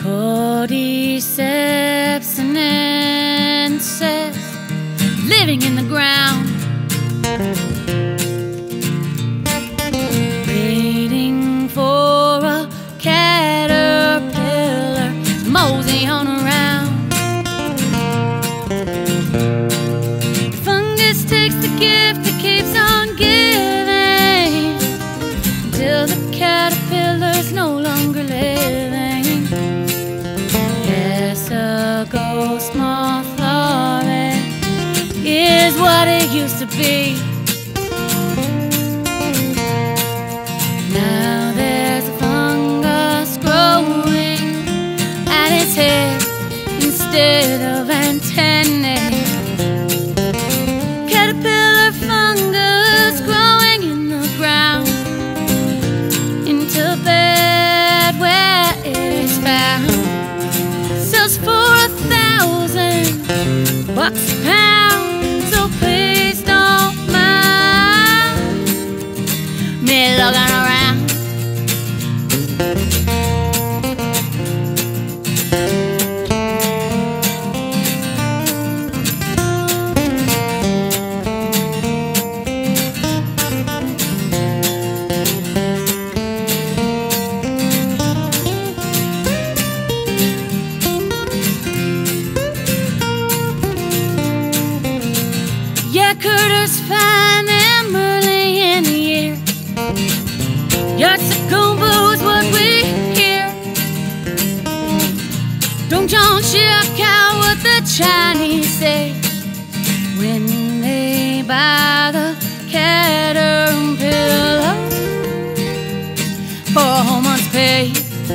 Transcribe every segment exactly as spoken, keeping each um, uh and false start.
Cordyceps and incest living in the ground, waiting for a caterpillar to mosey on around. Fungus takes the gift that keeps on giving until the caterpillar's no longer living. Yes, a ghost moth larvae is what it used to be. Now there's a fungus growing at its head instead of antennae. Caterpillar fungus growing in the ground into bed where it is found. Sells for a thousand bucks a pound. So please don't mind me looking around. Yeah, Curtis find them early in the year. Yatsacombo is what we hear. Don't John check out what the Chinese say when they buy the caterpillar for a whole month's pay.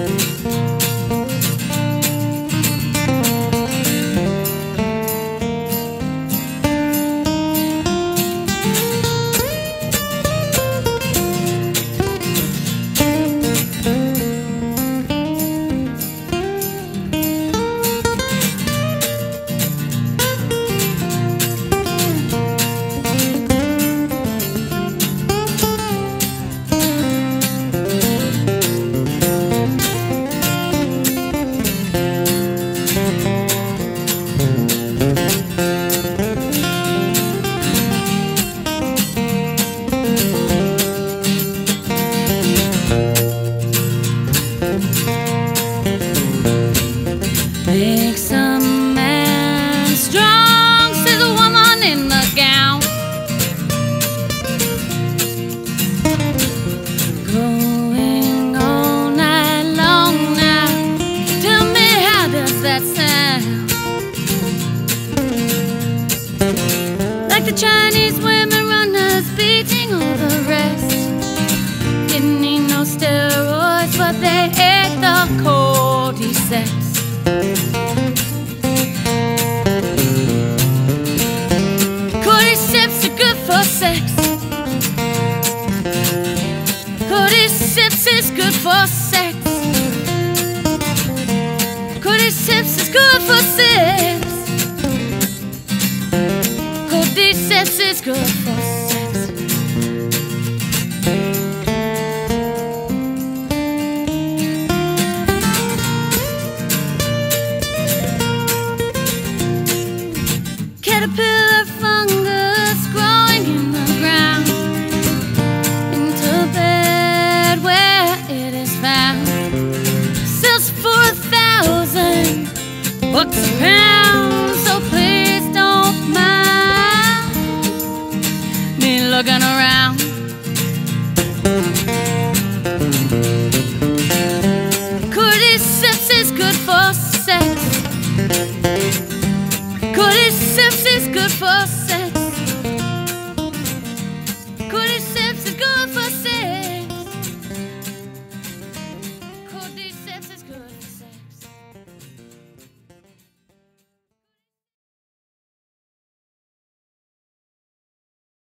Makes a man strong, says a woman in the gown. Going all night long now. Tell me, how does that sound? Like the Chinese women runners beating all the rest. Didn't need no steroids, but they ate the cordyceps. Cordyceps are good for sex. Cordyceps is good for sex. Cordyceps is good for sex. Cordyceps is good